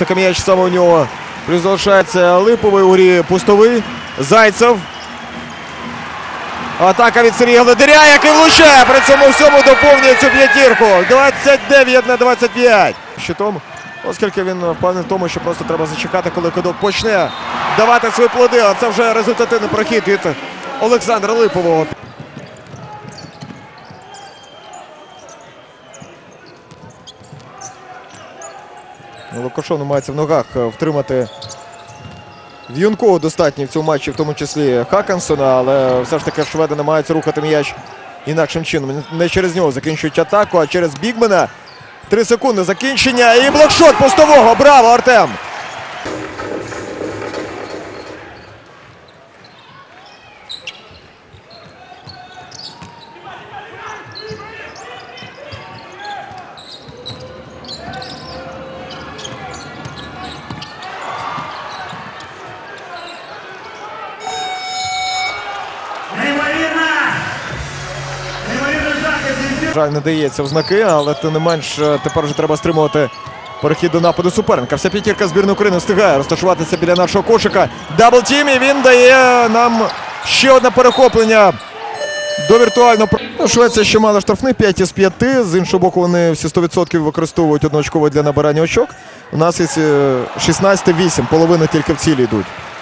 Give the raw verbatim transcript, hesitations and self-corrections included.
Такий м'яч саме у нього. Плюс залишається Липовий у грі пустовий. Зайцев. Атака від Сергія Гладиря, який влучає. При цьому всьому доповнює цю п'ятірку. двадцять дев'ять на двадцять п'ять. Щитом, оскільки він впевнений в тому, що просто треба зачекати, коли кидок почне давати свої плоди. А це вже результативний прохід від Олександра Липового. Лукашов намагається в ногах втримати В'юнкова достатньо в цьому матчі, в тому числі Хакансона, але все ж таки шведи намагаються рухати м'яч інакшим чином. Не через нього закінчують атаку, а через бігмена. Три секунди закінчення і блокшот пустового. Браво, Артем! Жаль, не дається в знаки, але тим не менш тепер вже треба стримувати перехід до нападу суперника. Вся п'ятірка збірної України встигає розташуватися біля нашого кошика. Даблтім, і він дає нам ще одне перехоплення до віртуального. Ну, Швеція ще мала штрафний п'ять із п'яти. З іншого боку, вони всі сто відсотків використовують одноочково для набирання очок. У нас є шістнадцять вісім, половини тільки в цілі йдуть.